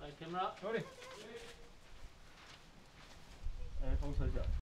来，camera， 好嘞。 哎，风车脚。